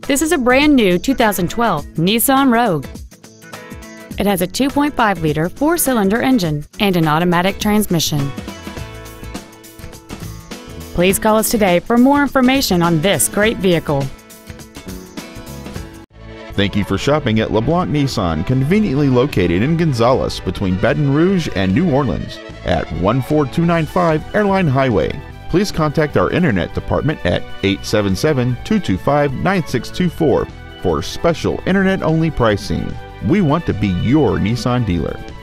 This is a brand new 2012 Nissan Rogue. It has a 2.5-liter four-cylinder engine and an automatic transmission. Please call us today for more information on this great vehicle. Thank you for shopping at LeBlanc Nissan, conveniently located in Gonzales between Baton Rouge and New Orleans at 14295 Airline Highway. Please contact our internet department at 877-225-9624 for special internet-only pricing. We want to be your Nissan dealer.